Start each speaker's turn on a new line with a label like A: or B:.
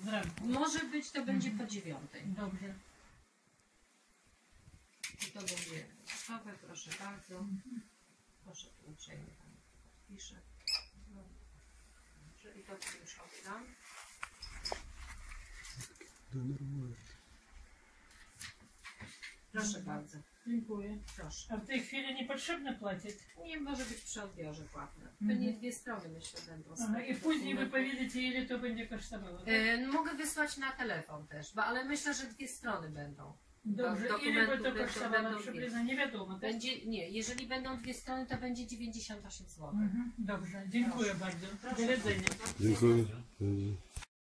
A: zranku.
B: Może być, to będzie po 9.
A: Dobrze.
B: I to będzie gotowe, proszę bardzo. Proszę tu uprzejmie Pani podpiszę. Dobrze, i to już oddam. Proszę bardzo.
A: Dziękuję.
B: Proszę.
A: A w tej chwili niepotrzebne płacić?
B: Nie może być przy odbiorze płatne. Pewnie 2 strony, myślę, będą.
A: Aha, i później wy powiecie, ile to będzie kosztowało. Tak?
B: Mogę wysłać na telefon też, ale myślę, że 2 strony będą.
A: Dobrze, ile by to kosztowało? Przybliżenie nie wiadomo. Tak?
B: Będzie, nie, jeżeli będą 2 strony, to będzie 98 zł.
A: Dobrze, dziękuję bardzo. Do widzenia.
C: Dziękuję.